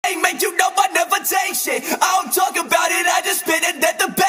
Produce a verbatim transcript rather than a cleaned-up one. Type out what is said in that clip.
Hey, man, you know I never take shit. I don't talk about it, I just spit it at the back.